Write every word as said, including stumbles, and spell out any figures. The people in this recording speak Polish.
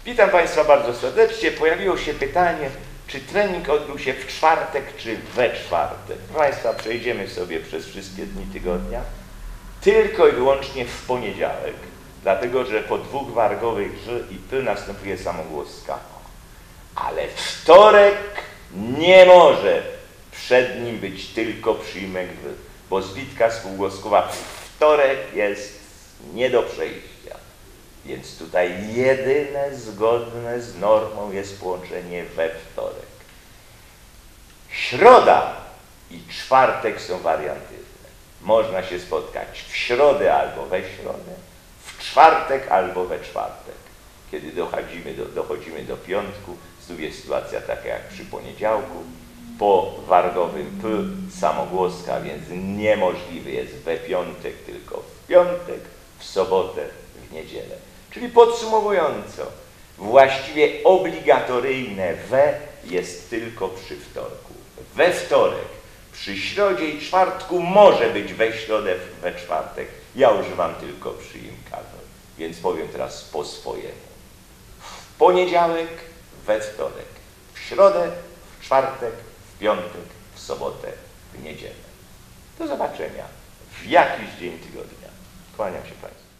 Witam Państwa bardzo serdecznie. Pojawiło się pytanie, czy trening odbył się w czwartek, czy we czwartek. Proszę Państwa, przejdziemy sobie przez wszystkie dni tygodnia. Tylko i wyłącznie w poniedziałek, dlatego że po dwóch wargowych ż i p następuje samogłoska. Ale wtorek nie może przed nim być tylko przyjmek w, bo zbitka spółgłoskowa wtorek jest nie do przejścia. Więc tutaj jedyne zgodne z normą jest połączenie we wtorek. Środa i czwartek są wariantywne. Można się spotkać w środę albo we środę, w czwartek albo we czwartek. Kiedy dochodzimy do, dochodzimy do piątku, znów jest sytuacja taka jak przy poniedziałku. Po wargowym p samogłoska, więc niemożliwy jest we piątek, tylko w piątek, w sobotę, w niedzielę. Czyli podsumowująco, właściwie obligatoryjne we jest tylko przy wtorku. We wtorek, przy środzie i czwartku może być we środę, we czwartek. Ja używam tylko przyimkawę, więc powiem teraz po swojemu. W poniedziałek, we wtorek, w środę, w czwartek, w piątek, w sobotę, w niedzielę. Do zobaczenia w jakiś dzień tygodnia. Kłaniam się Państwu.